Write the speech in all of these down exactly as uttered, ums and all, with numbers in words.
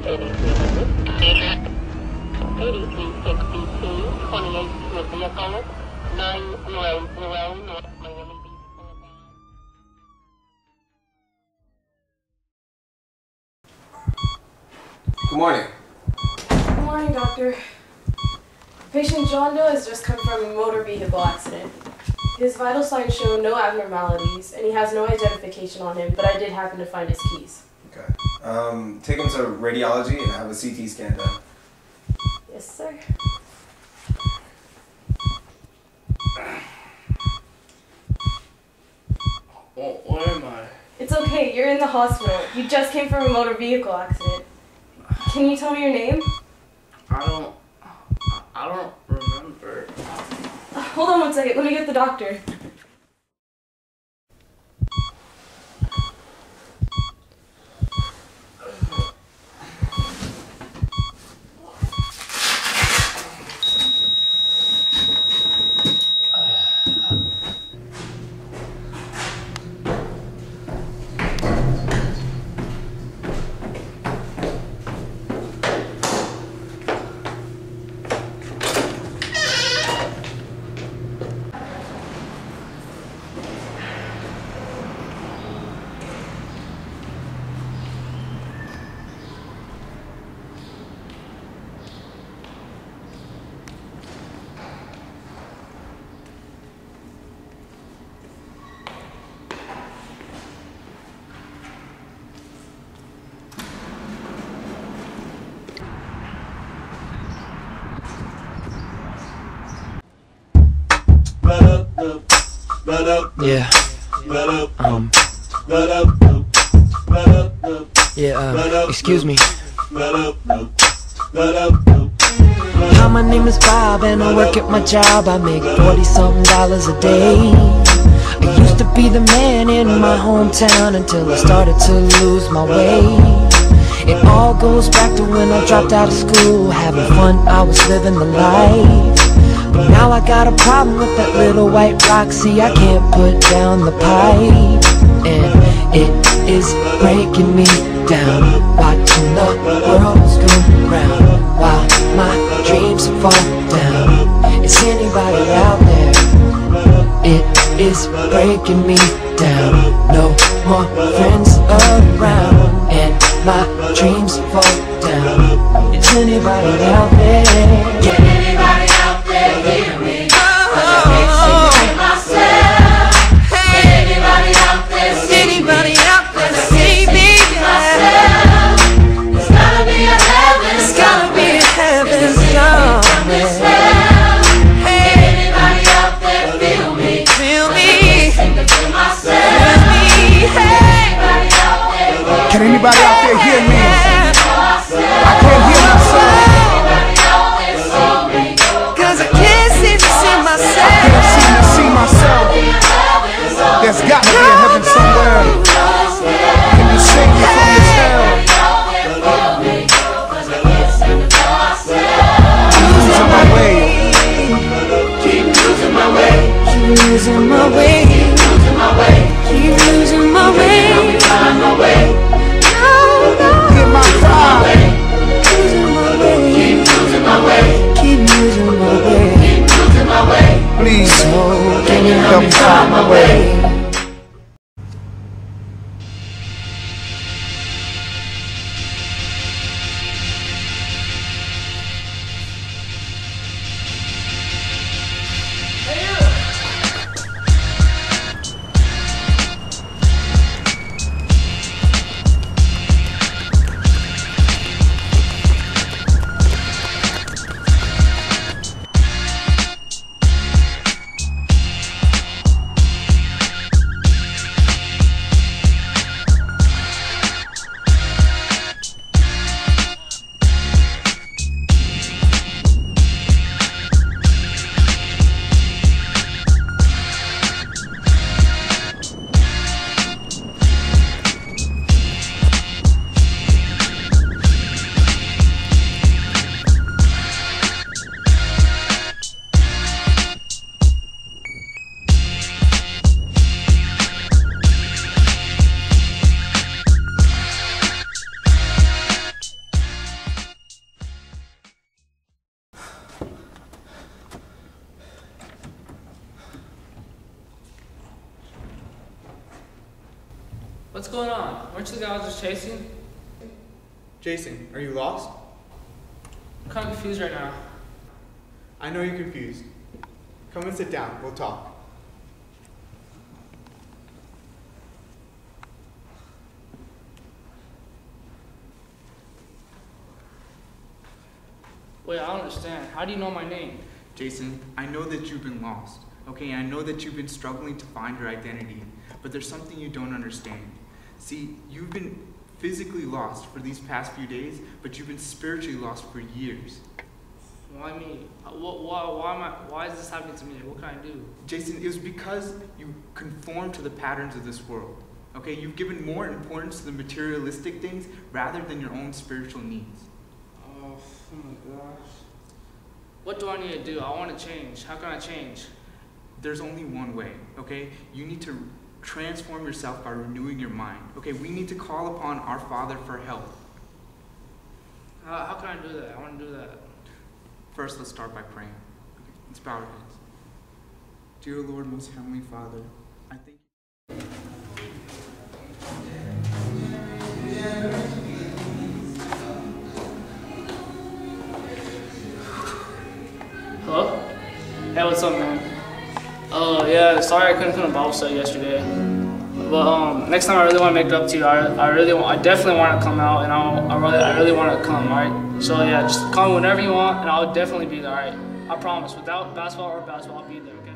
eighty-three sixty-two, twenty-eight Smith vehicle, nine zero zero North Miami Beach Boulevard. Good morning. Good morning, doctor. Patient John Doe has just come from a motor vehicle accident. His vital signs show no abnormalities, and he has no identification on him, but I did happen to find his keys. Okay. Um, take him to radiology and have a C T scan done. Yes, sir. Well, where am I? It's okay, you're in the hospital. You just came from a motor vehicle accident. Can you tell me your name? I don't... I don't remember. Uh, hold on one second, let me get the doctor. Yeah. Um. Yeah, uh, excuse me. Hi, my name is Bob and I work at my job. I make forty something dollars a day. I used to be the man in my hometown until I started to lose my way. It all goes back to when I dropped out of school. Having fun, I was living the life. But now I got a problem with that little white rock. See, I can't put down the pipe, and it is breaking me down. Watching the world go round while my dreams fall down. Is anybody out there? It is breaking me down. No more friends around, and my dreams fall down. Is anybody out there? Yeah. Anybody out there hear me? Oh, I can't sing it myself. Hey. Anybody out there see anybody me? Out there see me? Myself. It's gotta be a heaven. It's gotta be a heaven somewhere. Hey. Anybody out there feel me? Feel me? Sing it to myself. Feel me? Hey. Anybody out there feel me? Can anybody out there hear me? I can't hear myself. Anybody out there see me? What's going on? Weren't you the guy I was just chasing? Jason, are you lost? I'm kind of confused right now. I know you're confused. Come and sit down, we'll talk. Wait, I don't understand. How do you know my name? Jason, I know that you've been lost, okay? I know that you've been struggling to find your identity, but there's something you don't understand. See, you've been physically lost for these past few days, but you've been spiritually lost for years. Why me? Why, why, why, am I, why is this happening to me? What can I do? Jason, it was because you conform to the patterns of this world, okay? You've given more importance to the materialistic things rather than your own spiritual needs. Oh, oh my gosh. What do I need to do? I want to change. How can I change? There's only one way, okay? You need to transform yourself by renewing your mind. Okay, we need to call upon our Father for help. How, how can I do that? I want to do that. First, let's start by praying. Okay, let's bow our heads. Dear Lord, most heavenly Father, I thank you. Hello? Hey, what's up, man? Oh, uh, yeah, sorry I couldn't come to Bible study yesterday. But um, next time I really want to make it up to you. I, I really want, I definitely want to come out, and I'll, I really, I really want to come, alright? So yeah, just call me whenever you want, and I'll definitely be there, alright? I promise, without basketball or basketball, I'll be there, okay?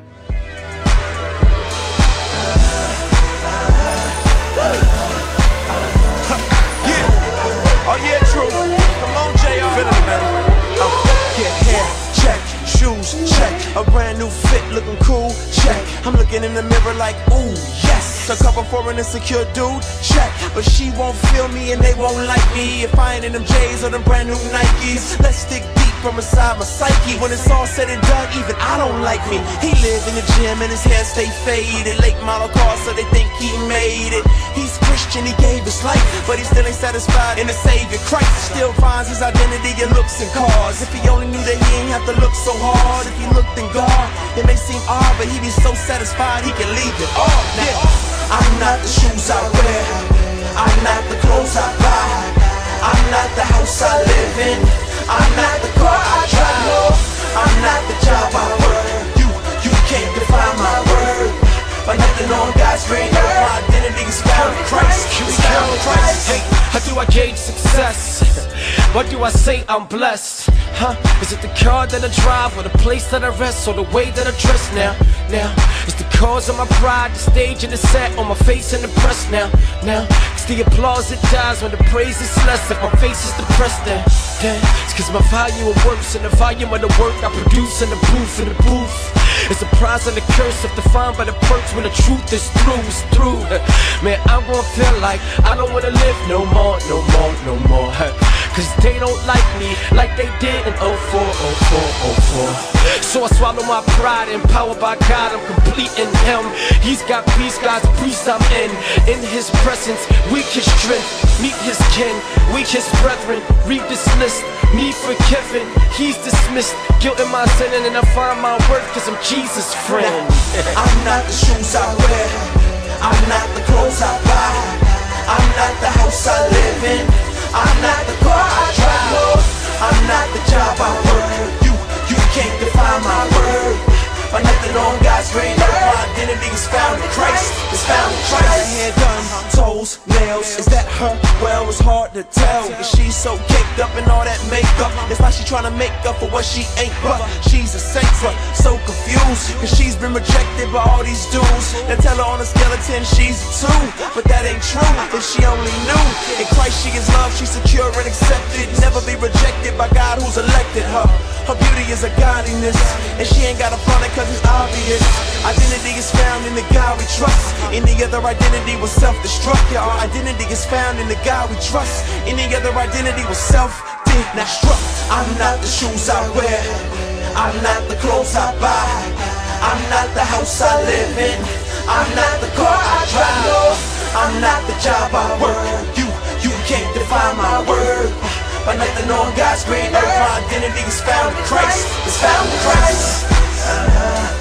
Yeah. Oh yeah, true. Come on, J R. Feeling it, man. Uh, get hair, check. Shoes, check. A brand new fit, looking cool, check. I'm looking in the mirror like, ooh, yes. A couple for an insecure dude, check. But she won't feel me and they won't like me if I ain't in them J's or them brand new Nikes. Let's dig deep from inside my psyche. When it's all said and done, even I don't like me. He live in the gym and his hair stay faded. Late model car, so they think he made it. He's Christian, he gave his life, but he still ain't satisfied in the Savior Christ. Still finds his identity in looks and cars. If he only knew that he ain't have to look so hard. If he looked in God, it may seem odd, but he be so satisfied he can leave it all. Yeah. I'm not the shoes I wear, I'm not the clothes I buy, I'm not the house I live in, I'm not the car I drive, no, I'm not the job I work. You, you can't define my worth by nothing on God's green earth. My identity is found in Christ. It's found in Christ. Hey, how do I gauge success? What do I say I'm blessed? Huh? Is it the car that I drive, or the place that I rest, or the way that I dress now? Now, it's the cause of my pride, the stage and the set, on my face and the press now. Now, it's the applause that dies when the praise is less. If my face is depressed, then, then it's cause my value and works and the volume of the work I produce and the proof in the booth. It's a prize and a curse if defined by the perks when the truth is through, is through. Man, I'm gonna feel like I don't wanna live no more, no more, no more. Cause they don't like me like they did in oh four, oh four, oh four. So I swallow my pride, empowered by God, I'm complete in Him. He's got peace, God's priest I'm in. In His presence, weak His strength. Meet His kin, weak His brethren. Read this list, me forgiven, He's dismissed. Guilt in my sin and I find my worth cause I'm Jesus' friend. I'm not the shoes I wear, I'm not the clothes I buy, I'm not the house I live in, I'm not the car I drive, no, I'm not the job I work. You, you can't define my worth by nothing on God's green earth. My identity is found in Christ. It's found in Christ. Hair done, toes, nails. Is that her? Well, it's hard to tell. Is she so caked up in all that makeup? It's like she trying to make up for what she ain't, but she's a saint, but so confused. Cause she's been rejected by all these dudes. They tell her on a skeleton she's a two, but that ain't true. If she only knew, in Christ she is loved, she's secure and accepted. Never be rejected by God who's elected her. Her beauty is a godliness, and she ain't gotta flaunt it cause it's obvious. Identity is found in the God we trust. Any other identity will self-destruct. Yeah, our identity is found in the God we trust. Any other identity will self-destruct. I'm not the shoes I wear, I'm not the clothes I buy, I'm not the house I live in, I'm not the car I drive, no, I'm not the job I work. You, you can't define my worth by nothing on God's green earth. My identity is found in Christ. It's found in Christ. Uh-huh.